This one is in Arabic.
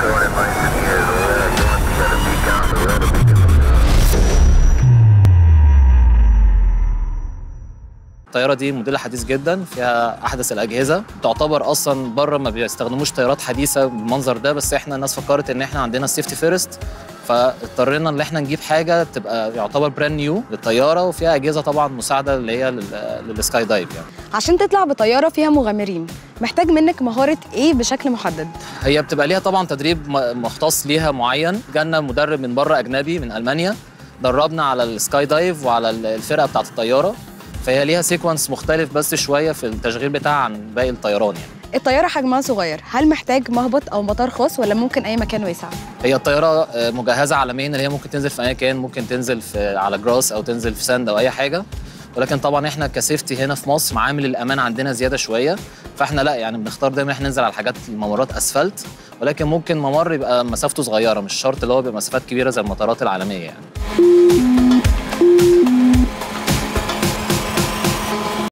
الطياره دي موديل حديث جدا، فيها احدث الاجهزه، تعتبر اصلا بره ما بيستخدموش طيارات حديثه بالمنظر ده، بس احنا الناس فكرت ان احنا عندنا السيفتي فيرست، فاضطرينا ان احنا نجيب حاجه تبقى يعتبر براند نيو للطياره، وفيها اجهزه طبعا مساعده اللي هي للسكاي دايف يعني. عشان تطلع بطياره فيها مغامرين محتاج منك مهاره ايه بشكل محدد؟ هي بتبقى ليها طبعا تدريب مختص ليها معين، جالنا مدرب من بره اجنبي من المانيا دربنا على السكاي دايف وعلى الفرقه بتاعه الطياره، فهي ليها سيكونس مختلف بس شويه في التشغيل بتاعها عن باقي الطيران يعني. الطياره حجمها صغير، هل محتاج مهبط او مطار خاص ولا ممكن اي مكان واسع؟ هي الطياره مجهزه عالميا اللي هي ممكن تنزل في اي مكان، ممكن تنزل على جراس او تنزل في ساند او اي حاجه، ولكن طبعا احنا كسيفتي هنا في مصر معامل الامان عندنا زياده شويه، فاحنا لا يعني بنختار دايما احنا ننزل على الحاجات الممرات اسفلت، ولكن ممكن ممر يبقى مسافته صغيره، مش شرط اللي هو بيبقى مسافات كبيره زي المطارات العالميه يعني.